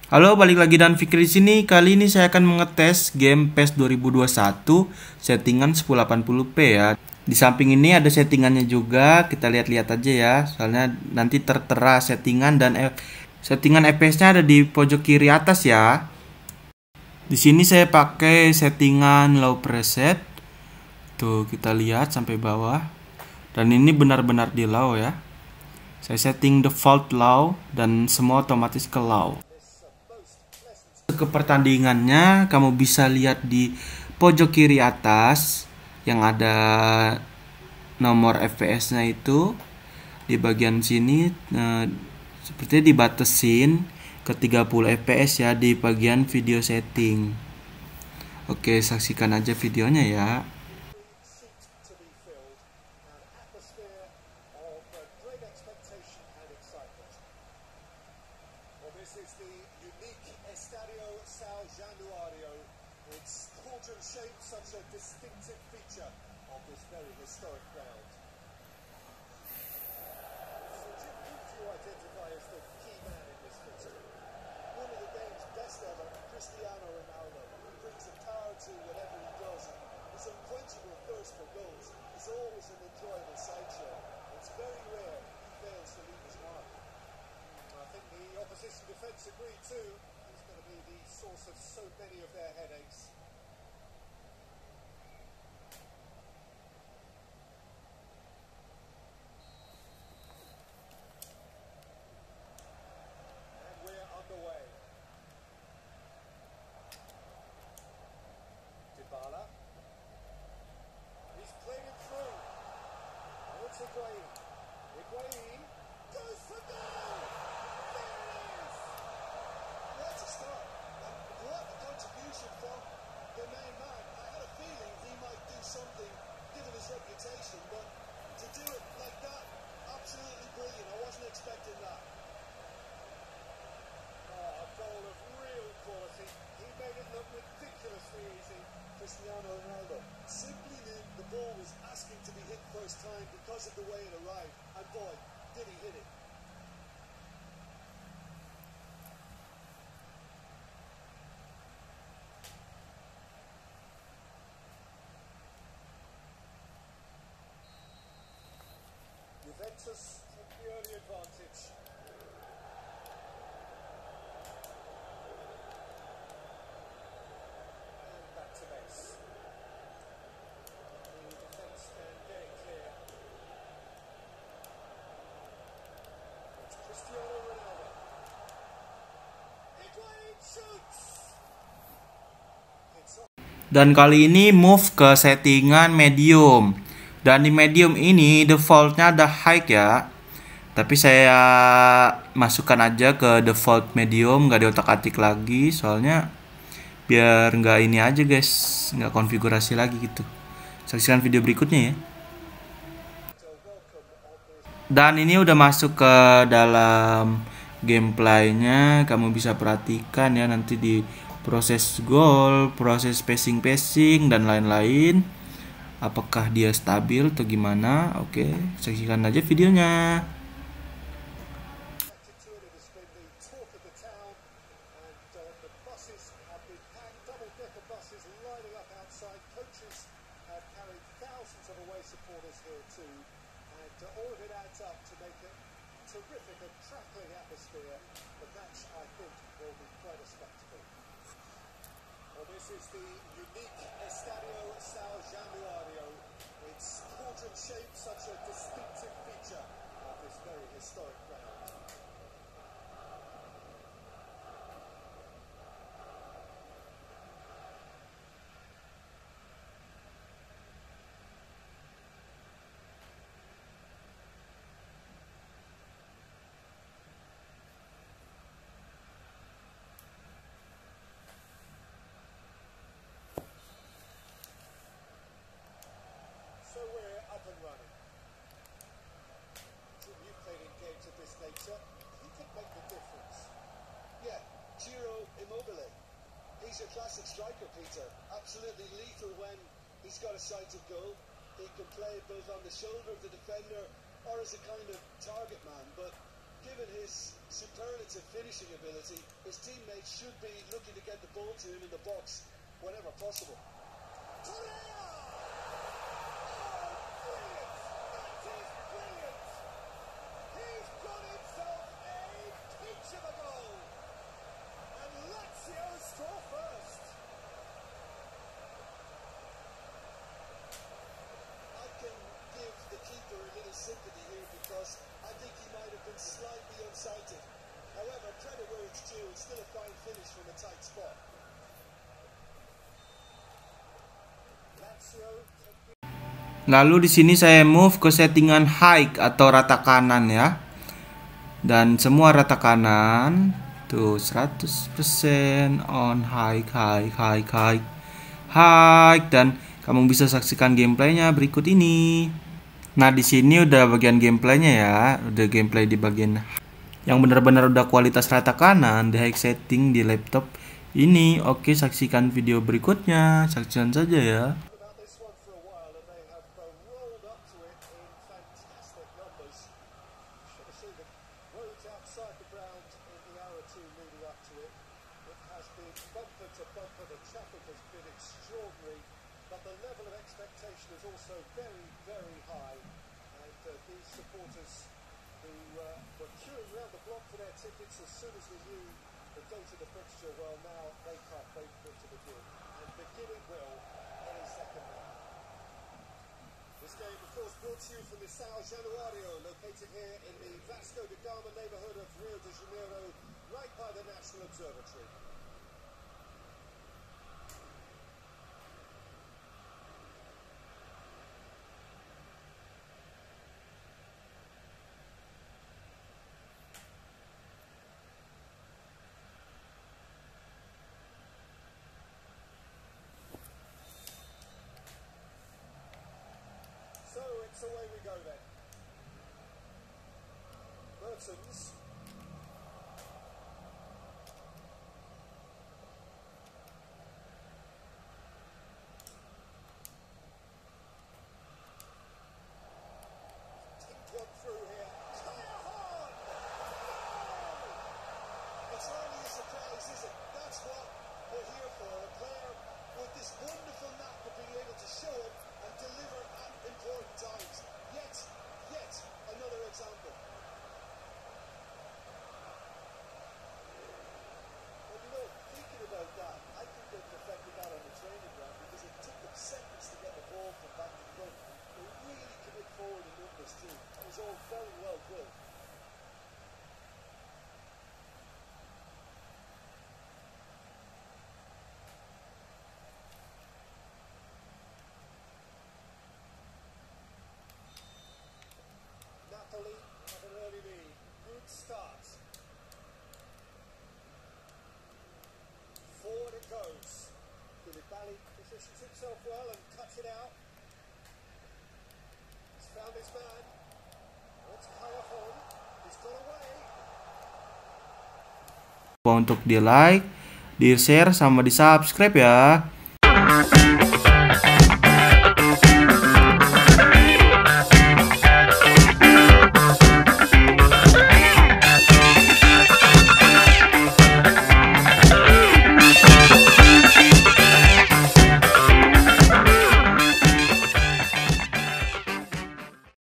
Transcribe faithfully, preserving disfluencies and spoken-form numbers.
Halo, balik lagi dan Fikri di sini. Kali ini saya akan mengetes game PES dua ribu dua puluh satu settingan sepuluh delapan puluh p ya. Di samping ini ada settingannya juga. Kita lihat-lihat aja ya. Soalnya nanti tertera settingan dan F settingan F P S-nya ada di pojok kiri atas ya. Di sini saya pakai settingan low preset. Tuh, kita lihat sampai bawah. Dan ini benar-benar di low ya. Saya setting default low dan semua otomatis ke low. Ke pertandingannya kamu bisa lihat di pojok kiri atas yang ada nomor F P S-nya itu di bagian sini, nah, sepertinya dibatasin ke tiga puluh F P S ya di bagian video setting. Oke, saksikan aja videonya ya. This is the unique Estadio São Januário. Its cauldron shape, such a distinctive feature of this very historic ground. So Jim, who do you identify as the key man in this victory? One of the game's best ever, Cristiano Ronaldo. He brings a power to whatever he does. His unquenchable thirst for goals is always an enjoyable sideshow. It's very rare he fails to leave his mark. I think the opposition defence agree too. He's going to be the source of so many of their headaches. And we're underway. Dybala. He's played it through. And it's Higuain. Higuain goes for goal! What a start, and what a contribution from the main man. I had a feeling he might do something given his reputation, but to do it like that, absolutely brilliant. I wasn't expecting that. Oh, a goal of real quality. He made it look ridiculously easy. Cristiano Ronaldo simply knew the ball was asking to be hit first time because of the way it arrived, and boy, did he hit it. Juventus took the early advantage. And back to base. The defence can get it clear. It's Cristiano Ronaldo. Higuain shoots! It's off. Dan kali ini move ke settingan medium. Dan di medium ini defaultnya ada high ya. Tapi saya masukkan aja ke default medium, nggak diotak-atik lagi. Soalnya biar nggak ini aja guys, nggak konfigurasi lagi gitu. Saksikan video berikutnya ya. Dan ini udah masuk ke dalam gameplaynya. Kamu bisa perhatikan ya nanti di proses gol, proses passing-passing dan lain-lain. Apakah dia stabil atau gimana? Oke, saksikan aja videonya. This is the unique Estadio São Januário. Its cauldron shape, such a distinctive feature of this very historic ground. So we're up and running. Jim, you've played in games of this nature. Who could make the difference? Yeah, Ciro Immobile. He's a classic striker, Peter. Absolutely lethal when he's got a sight of goal. He can play both on the shoulder of the defender or as a kind of target man. But given his superlative finishing ability, his teammates should be looking to get the ball to him in the box whenever possible. Torreira! Oh, brilliant! That is brilliant! He's got himself a peach of a goal! And Lazio score first! I can give the keeper a little sympathy here because I think he might have been slightly unsighted. However, credit where it's due, it's still a fine finish from a tight spot. Lazio. Lalu di sini saya move ke settingan high atau rata kanan ya. Dan semua rata kanan tuh seratus persen on high high high high high, dan kamu bisa saksikan gameplaynya berikut ini. Nah, di sini udah bagian gameplaynya ya, udah gameplay di bagian yang benar-benar udah kualitas rata kanan di high setting di laptop ini. Oke, saksikan video berikutnya, saksikan saja ya. About this one for a while, and they have uh, rolled up to it in fantastic numbers. Should have seen the roads outside the ground in the hour or two leading up to it. It has been bumper to bumper. The traffic has been extraordinary, but the level of expectation is also very, very high. And uh, these supporters who uh, were queuing around the block for their tickets as soon as we knew the date of the fixture, well, now they can't wait for it to begin. And begin it will any second now. This game, of course, brought to you from the São Januário, located here in the Vasco da Gama neighborhood of Rio de Janeiro, right by the National Observatory. So it's away we go then. Mertens. Tipped one through here. Callahan! It's hardly a surprise, is it? That's what we're here for. A player with this wonderful knack of being able to show up and deliver at important times. Yet, yet another example. Well, you know, thinking about that, I think they perfected that on the training ground because it took them seconds to get the ball from back to front. They really commit forward in numbers too. That was all very well drilled. Napoli have an early lead. Good start. Forward it goes. Koulibaly positions himself well and cuts it out. He's found his man. It's Callahan. He's got away. Untuk di like, di share, sama di subscribe ya.